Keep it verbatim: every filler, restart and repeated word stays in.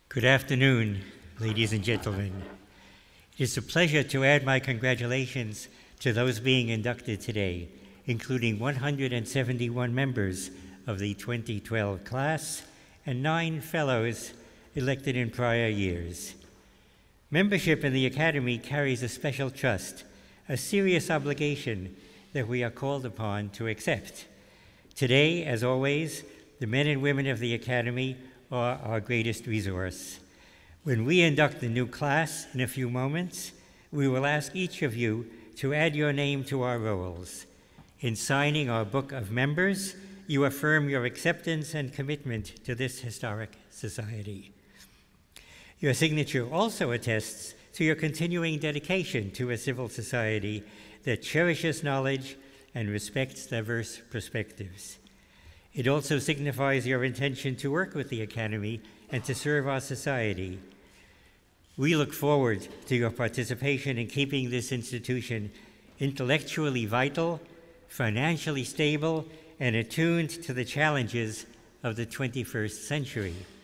Good afternoon, ladies and gentlemen. It is a pleasure to add my congratulations to those being inducted today, including one hundred seventy-one members of the twenty twelve class and nine fellows elected in prior years. Membership in the Academy carries a special trust, a serious obligation that we are called upon to accept. Today, as always, the men and women of the Academy are our greatest resource. When we induct the new class in a few moments, we will ask each of you to add your name to our rolls. In signing our book of members, you affirm your acceptance and commitment to this historic society. Your signature also attests to your continuing dedication to a civil society that cherishes knowledge and respects diverse perspectives. It also signifies your intention to work with the Academy and to serve our society. We look forward to your participation in keeping this institution intellectually vital, financially stable, and attuned to the challenges of the twenty-first century.